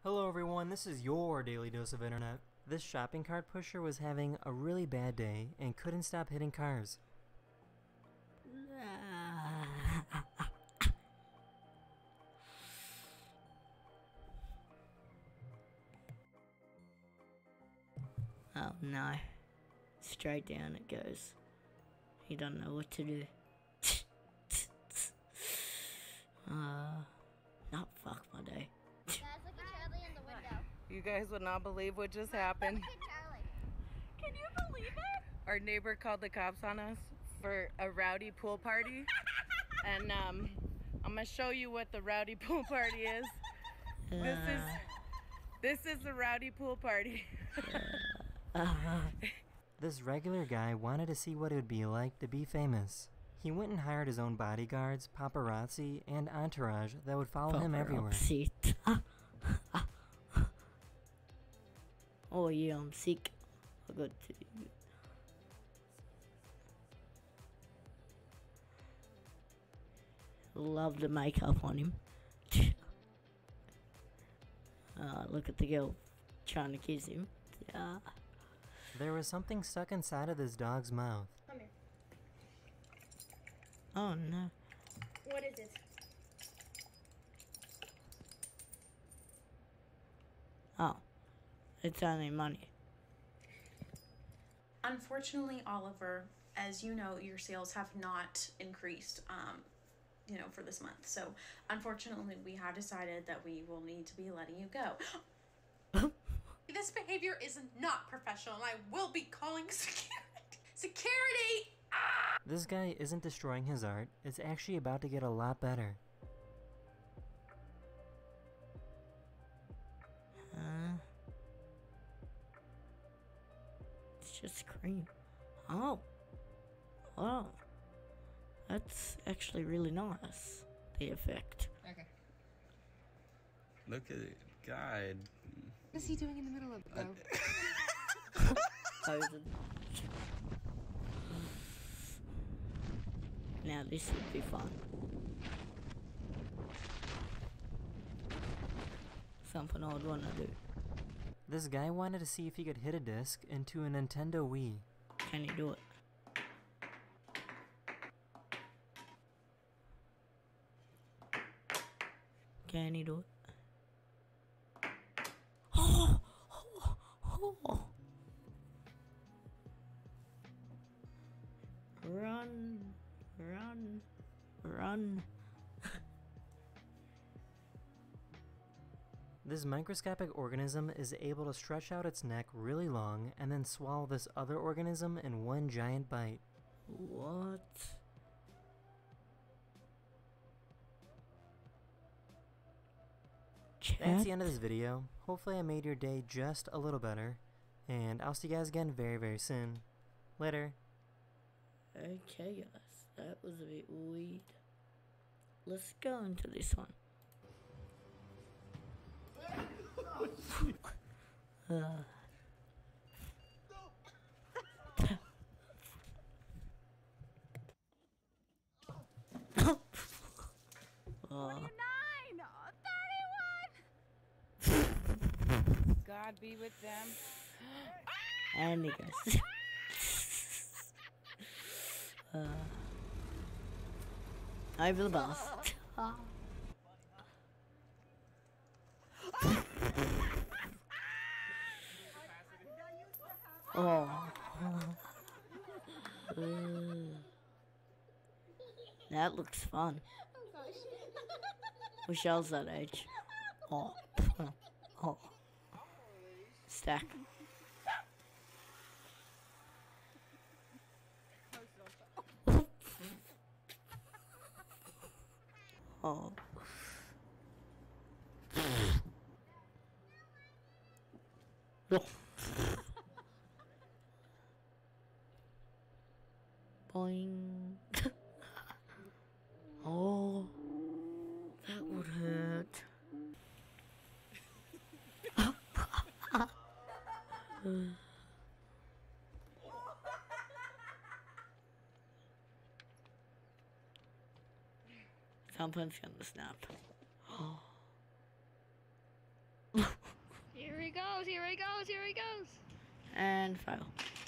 Hello everyone, this is your daily dose of internet. This shopping cart pusher was having a really bad day and couldn't stop hitting cars. Oh no. Straight down it goes. He doesn't know what to do. Not fuck my day. Guys, look at Charlie in the window. You guys would not believe what just happened. Look at Charlie. Can you believe it? Our neighbor called the cops on us for a rowdy pool party. And I'm gonna show you what the rowdy pool party is. This is the rowdy pool party. This regular guy wanted to see what it would be like to be famous. He went and hired his own bodyguards, paparazzi, and entourage that would follow him everywhere. Oh yeah, I'm sick. I got to... Love the makeup on him. Look at the girl trying to kiss him. There was something stuck inside of this dog's mouth. Come here. Oh no. What is it? Oh. It's only money. Unfortunately, Oliver, as you know, your sales have not increased, for this month. So, unfortunately, we have decided that we will need to be letting you go. This behavior is not professional, and I will be calling security. Security! This guy isn't destroying his art, it's actually about to get a lot better. It's just cream. Oh. Oh. That's actually really nice. The effect. Okay. Look at it. God. What is he doing in the middle of it, though? Now this would be fun. Something I would want to do. This guy wanted to see if he could hit a disc into a Nintendo Wii. Can you do it? Can you do it? Oh! Oh! Run! Run! Run! This microscopic organism is able to stretch out its neck really long and then swallow this other organism in one giant bite. What? That's the end of this video. Hopefully I made your day just a little better. And I'll see you guys again very, very soon. Later. Okay guys, that was a bit weird. Let's go into this one. God be with them. And he goes. Over the bus. Oh. That looks fun. Michelle's that age. Oh. Oh. Stack. Oh. Boing. Oh, that would hurt. Something's gonna snap. he goes, here he goes, here he goes. And fail.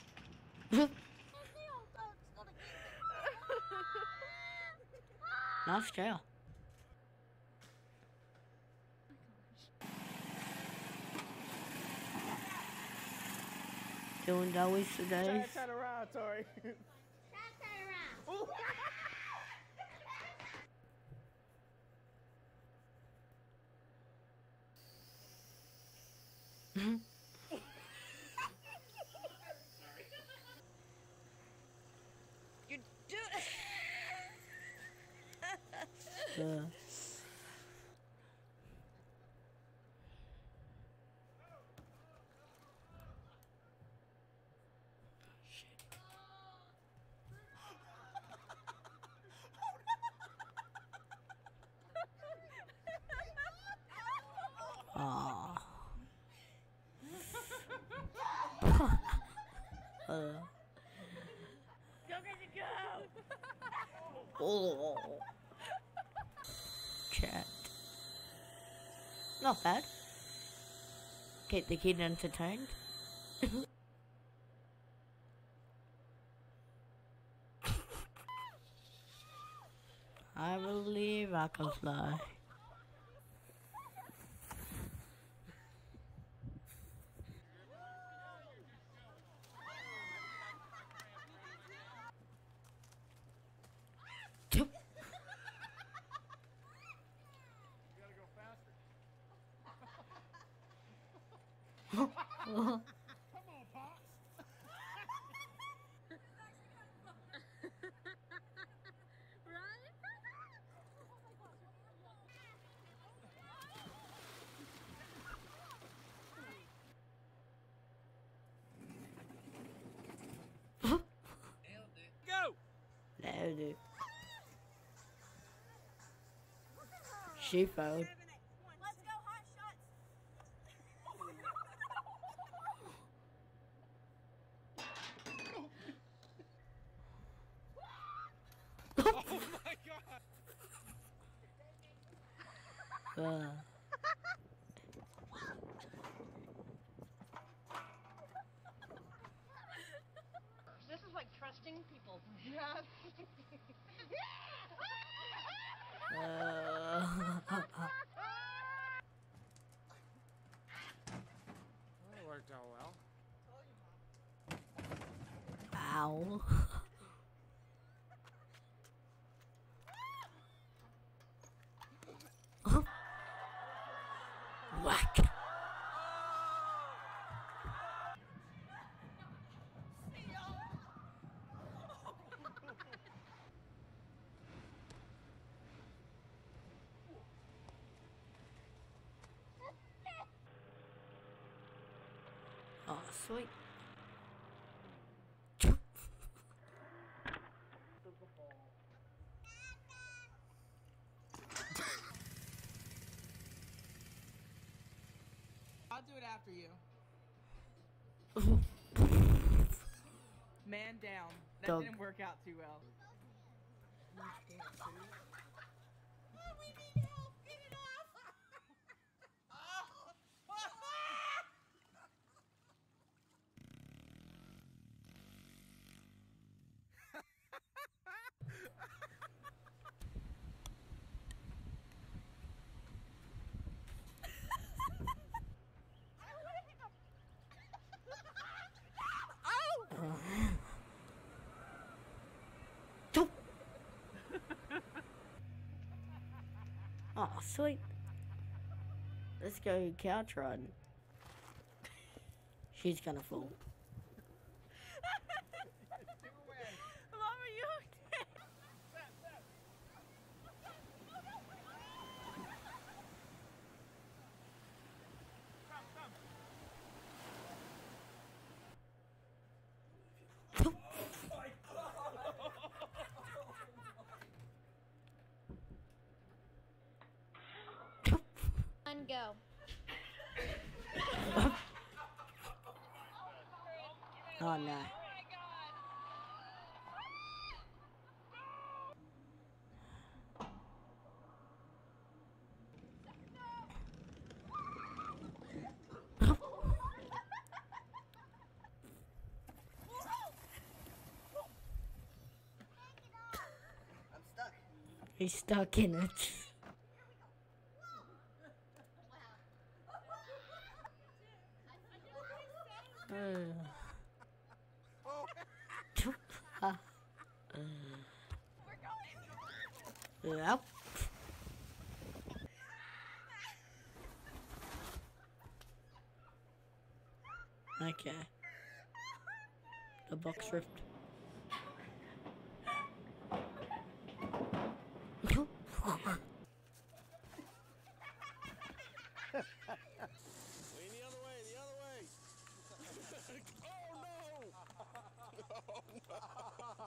Nice jail. Doing Joey's today. Turn around, Tori. You do. Aww. Go, crazy, go. Oh. Chat. Not bad. Keep the kid entertained. I believe I can fly. Go! No, dude. She failed. Let's go, hot shots. Oh my god! This is like trusting people. That worked out well. Ow. Whack. Oh, sweet. I'll do it after you. Man down. That Doug. didn't work out too well. Oh, sweet. Let's go couch riding. She's gonna fall. Mama, you And go. Oh no. He's stuck in it. Yep. Okay. The box ripped. Lean the other way, the other way. Oh no!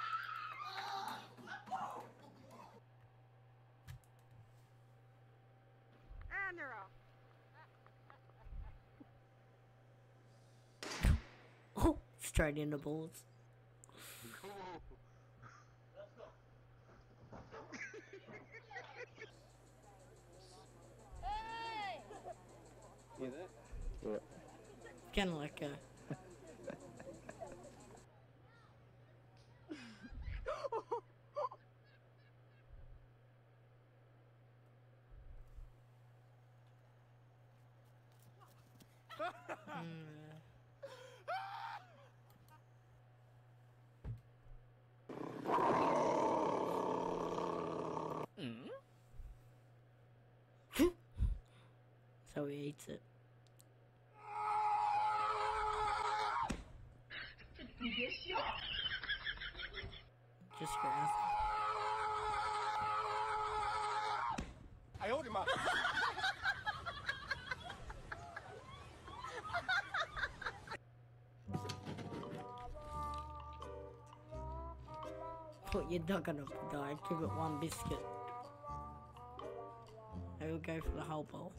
And they're off. Oh, straight in the balls. Hey! You there? Kinda like a. So he eats it. Just grass. I hold him up. Put your dog on a diet, give it one biscuit. I will go for the whole bowl.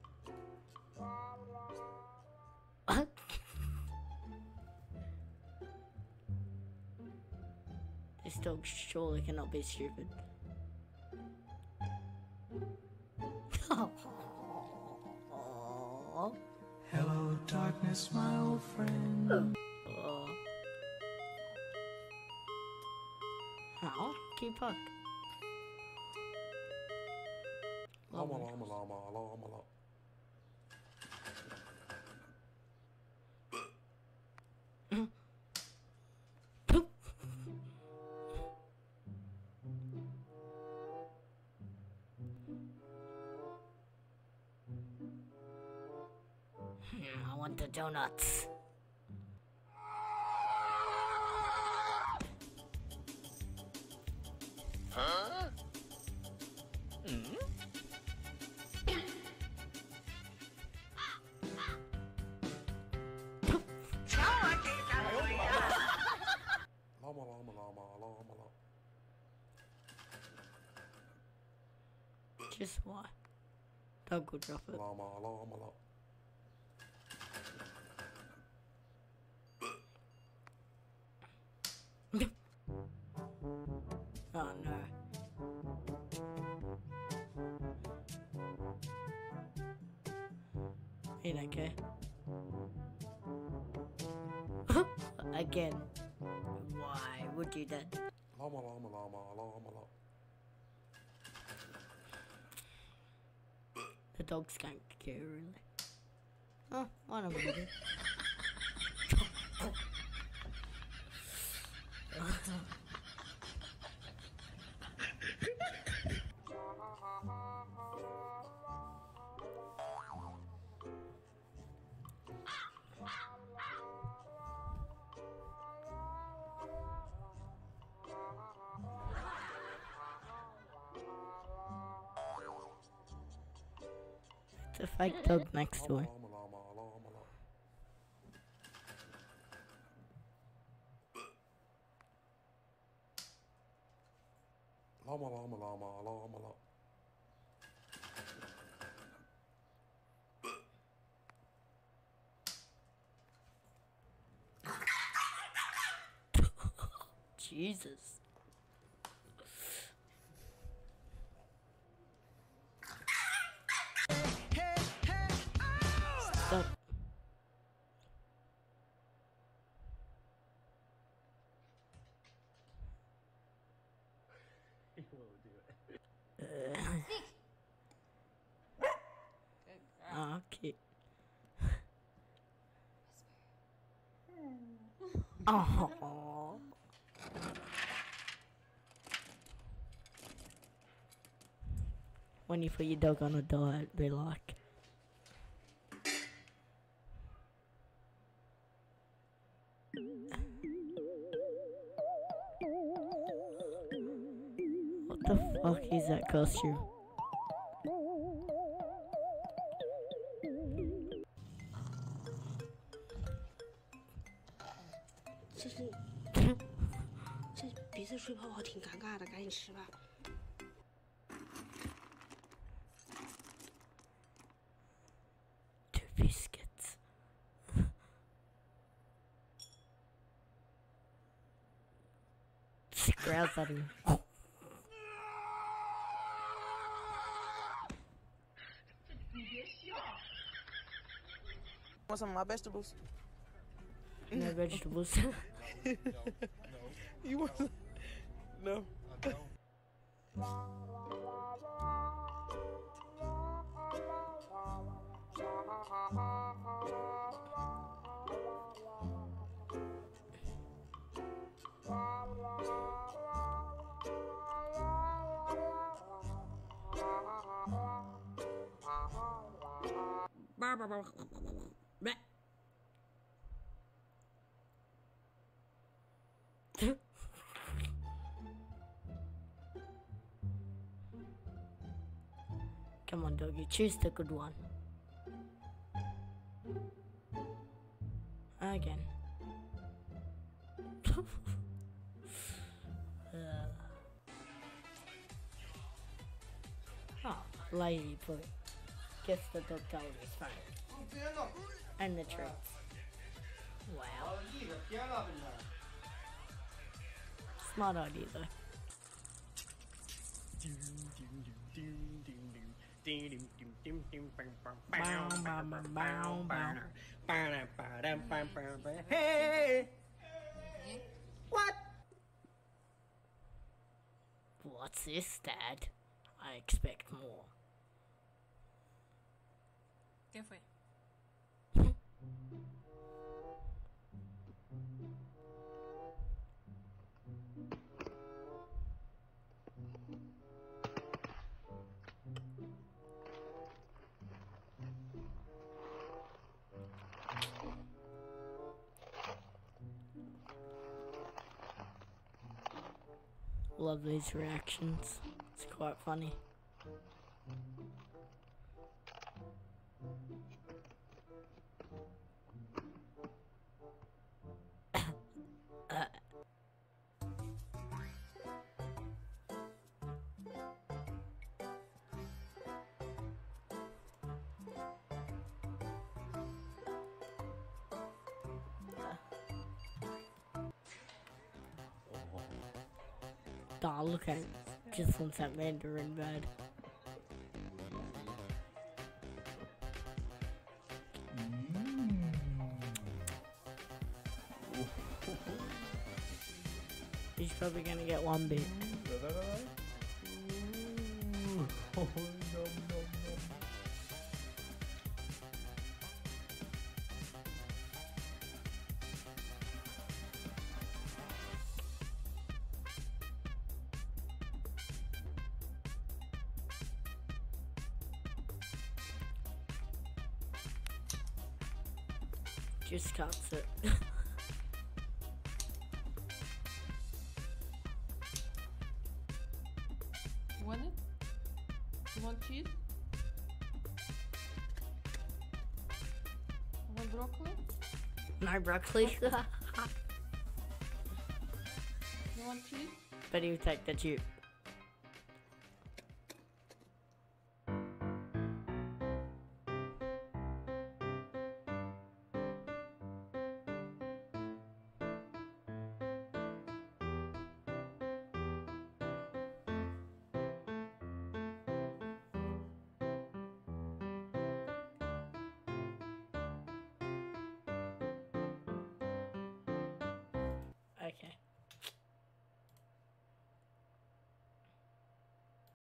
This dog surely cannot be stupid. Hello, darkness, my old friend. How? Keep up. Llama, llama, llama, llama, llama. I want the donuts. Llama, llama, llama, llama, llama. Just why? Dog will drop it. Llama, llama, llama. Oh no. He don't care. Again. Why would you that? Llama, llama, llama, llama, llama. The dogs can't care really. Oh, one of them did. It's a fake dog next door. Llama, llama, llama, llama. Llama, llama, llama, llama, llama. Jesus. Stop. He won't do it. cute. Oh. When you put your dog on a diet, be like. What the fuck is that costume? Two biscuits. She growls at him. Want some of my vegetables? No vegetables. You want some? No. Come on, doggy, choose the good one. Again. Oh, lady put. Guess the dog told his phone. And the treats. Wow. Smart idea though. Hey! What? What's this, Dad? I expect more. ¿Qué fue? Love these reactions. It's quite funny. Oh, look at him. Just wants that Mandarin bad. He's probably gonna get one bit. Just cuts it. You want it? You want cheese? You want broccoli? No broccoli. You want cheese? But he'll take the tube.